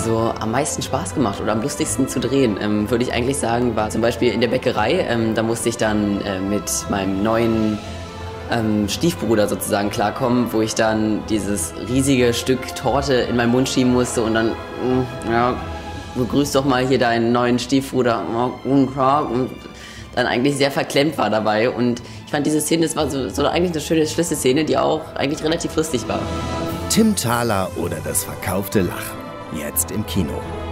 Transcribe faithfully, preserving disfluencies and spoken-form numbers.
so am meisten Spaß gemacht oder am lustigsten zu drehen, ähm, würde ich eigentlich sagen, war zum Beispiel in der Bäckerei. Ähm, da musste ich dann äh, mit meinem neuen ähm, Stiefbruder sozusagen klarkommen, wo ich dann dieses riesige Stück Torte in meinen Mund schieben musste und dann, mh, ja, begrüß doch mal hier deinen neuen Stiefbruder. Und dann eigentlich sehr verklemmt war dabei. Und ich fand diese Szene, das war so, so eigentlich eine schöne Schlüsselszene, die auch eigentlich relativ lustig war. Tim Thaler oder das verkaufte Lachen. Jetzt im Kino.